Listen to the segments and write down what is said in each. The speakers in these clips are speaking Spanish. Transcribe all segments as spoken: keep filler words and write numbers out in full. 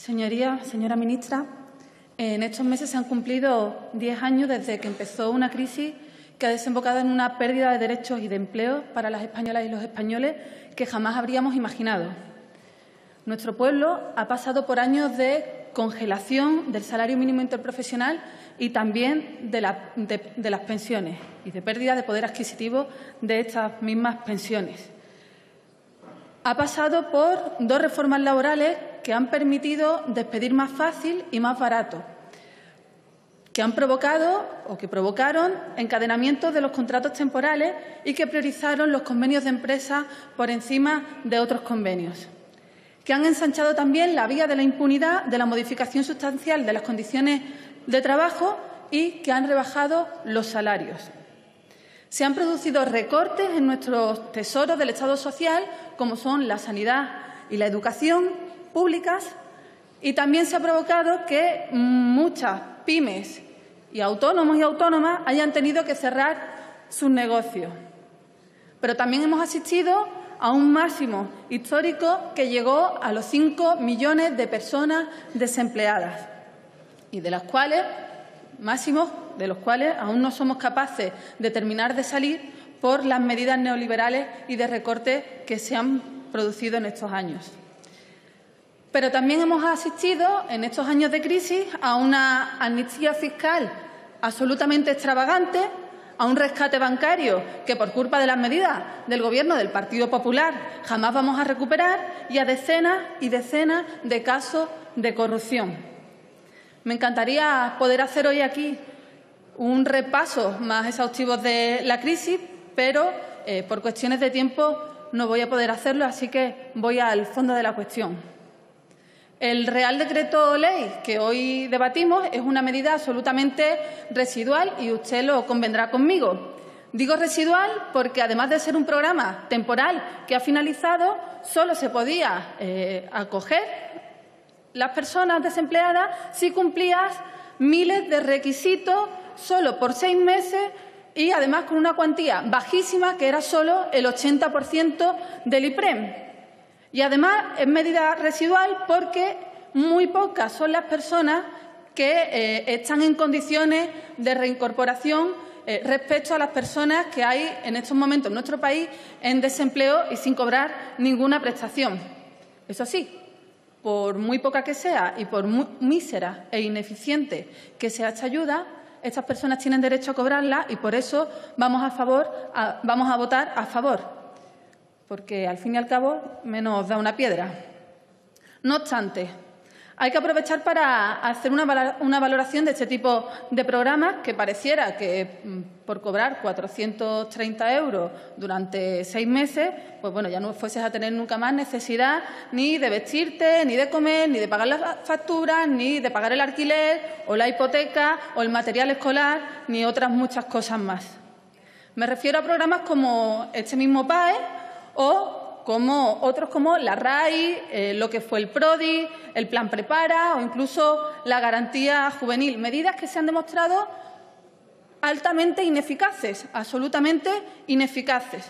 Señoría, señora ministra, en estos meses se han cumplido diez años desde que empezó una crisis que ha desembocado en una pérdida de derechos y de empleo para las españolas y los españoles que jamás habríamos imaginado. Nuestro pueblo ha pasado por años de congelación del salario mínimo interprofesional y también de, la, de, de las pensiones y de pérdida de poder adquisitivo de estas mismas pensiones. Ha pasado por dos reformas laborales que han permitido despedir más fácil y más barato, que han provocado o que provocaron encadenamientos de los contratos temporales y que priorizaron los convenios de empresa por encima de otros convenios, que han ensanchado también la vía de la impunidad de la modificación sustancial de las condiciones de trabajo y que han rebajado los salarios. Se han producido recortes en nuestros tesoros del Estado social, como son la sanidad y la educación públicas, y también se ha provocado que muchas pymes y autónomos y autónomas hayan tenido que cerrar sus negocios. Pero también hemos asistido a un máximo histórico que llegó a los cinco millones de personas desempleadas y de las cuales, máximos de los cuales aún no somos capaces de terminar de salir por las medidas neoliberales y de recorte que se han producido en estos años. Pero también hemos asistido en estos años de crisis a una amnistía fiscal absolutamente extravagante, a un rescate bancario que, por culpa de las medidas del Gobierno del Partido Popular, jamás vamos a recuperar, y a decenas y decenas de casos de corrupción. Me encantaría poder hacer hoy aquí un repaso más exhaustivo de la crisis, pero eh, por cuestiones de tiempo no voy a poder hacerlo, así que voy al fondo de la cuestión. El Real Decreto Ley que hoy debatimos es una medida absolutamente residual y usted lo convendrá conmigo. Digo residual porque, además de ser un programa temporal que ha finalizado, solo se podía eh, acoger las personas desempleadas si cumplías miles de requisitos solo por seis meses y, además, con una cuantía bajísima que era solo el ochenta por ciento del IPREM. Y, además, es medida residual porque muy pocas son las personas que eh, están en condiciones de reincorporación eh, respecto a las personas que hay en estos momentos en nuestro país en desempleo y sin cobrar ninguna prestación. Eso sí, por muy poca que sea y por muy mísera e ineficiente que sea esta ayuda, estas personas tienen derecho a cobrarla y por eso vamos a, favor, a, vamos a votar a favor, porque al fin y al cabo menos da una piedra. No obstante, hay que aprovechar para hacer una, una valoración de este tipo de programas que pareciera que por cobrar cuatrocientos treinta euros durante seis meses, pues bueno, ya no fueses a tener nunca más necesidad ni de vestirte, ni de comer, ni de pagar las facturas, ni de pagar el alquiler o la hipoteca o el material escolar, ni otras muchas cosas más. Me refiero a programas como este mismo P A E o como otros como la R A I, eh, lo que fue el PRODI, el Plan Prepara o incluso la Garantía Juvenil, medidas que se han demostrado altamente ineficaces, absolutamente ineficaces.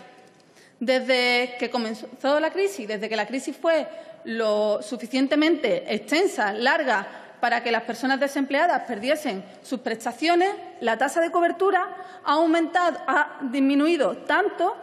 Desde que comenzó la crisis, desde que la crisis fue lo suficientemente extensa, larga, para que las personas desempleadas perdiesen sus prestaciones, la tasa de cobertura ha aumentado, ha disminuido tanto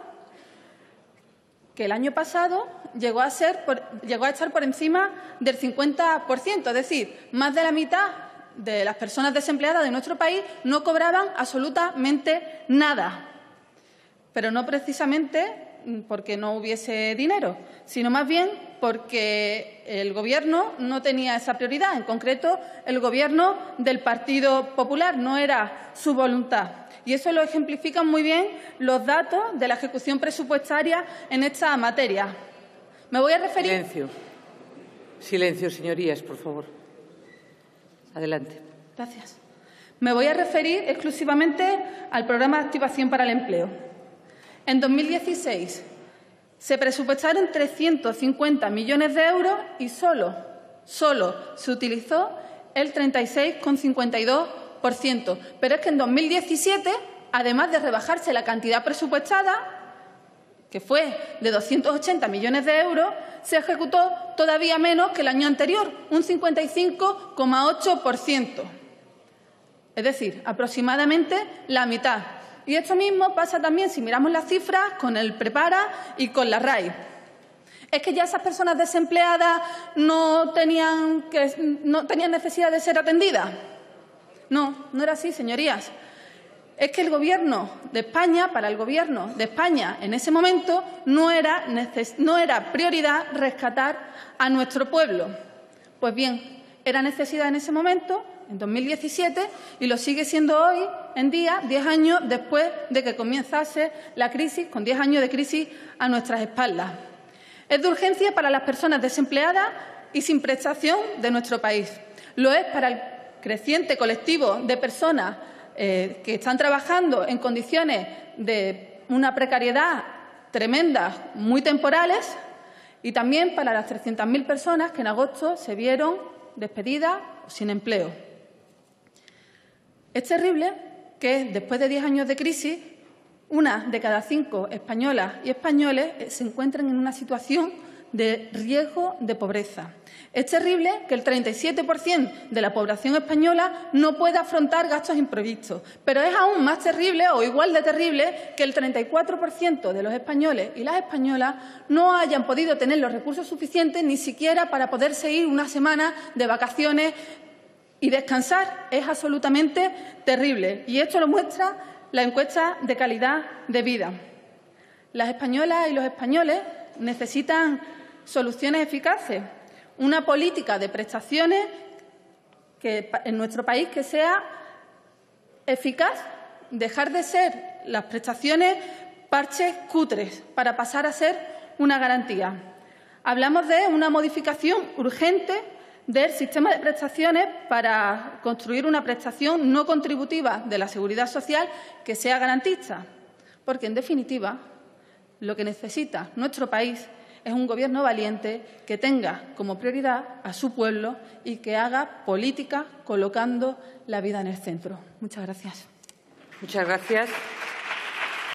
que el año pasado llegó a, ser por, llegó a estar por encima del cincuenta por ciento, es decir, más de la mitad de las personas desempleadas de nuestro país no cobraban absolutamente nada, pero no precisamente porque no hubiese dinero, sino más bien porque el Gobierno no tenía esa prioridad, en concreto el Gobierno del Partido Popular, no era su voluntad. Y eso lo ejemplifican muy bien los datos de la ejecución presupuestaria en esta materia. Me voy a referir. Silencio. Silencio, señorías, por favor. Adelante. Gracias. Me voy a referir exclusivamente al Programa de Activación para el Empleo. En dos mil dieciséis se presupuestaron trescientos cincuenta millones de euros y solo, solo se utilizó el treinta y seis coma cincuenta y dos por ciento. Pero es que en dos mil diecisiete, además de rebajarse la cantidad presupuestada, que fue de doscientos ochenta millones de euros, se ejecutó todavía menos que el año anterior, un cincuenta y cinco coma ocho por ciento. Es decir, aproximadamente la mitad. Y esto mismo pasa también, si miramos las cifras, con el Prepara y con la R A I. ¿Es que ya esas personas desempleadas no tenían, que, no tenían necesidad de ser atendidas? No, no era así, señorías. Es que el Gobierno de España, para el Gobierno de España en ese momento, no era, neces- no era prioridad rescatar a nuestro pueblo. Pues bien, era necesidad en ese momento, en dos mil diecisiete, y lo sigue siendo hoy en día, diez años después de que comenzase la crisis, con diez años de crisis a nuestras espaldas. Es de urgencia para las personas desempleadas y sin prestación de nuestro país. Lo es para el creciente colectivo de personas eh, que están trabajando en condiciones de una precariedad tremenda, muy temporales, y también para las trescientas mil personas que en agosto se vieron despedidas o sin empleo. Es terrible que, después de diez años de crisis, una de cada cinco españolas y españoles se encuentren en una situación de riesgo de pobreza. Es terrible que el treinta y siete por ciento de la población española no pueda afrontar gastos imprevistos, pero es aún más terrible o igual de terrible que el treinta y cuatro por ciento de los españoles y las españolas no hayan podido tener los recursos suficientes ni siquiera para poderse ir una semana de vacaciones y descansar. Es absolutamente terrible, y esto lo muestra la encuesta de calidad de vida. Las españolas y los españoles necesitan soluciones eficaces, una política de prestaciones que, en nuestro país que sea eficaz, dejar de ser las prestaciones parches cutres para pasar a ser una garantía. Hablamos de una modificación urgente del sistema de prestaciones para construir una prestación no contributiva de la Seguridad Social que sea garantista, porque, en definitiva, lo que necesita nuestro país es un Gobierno valiente que tenga como prioridad a su pueblo y que haga política colocando la vida en el centro. Muchas gracias. Muchas gracias.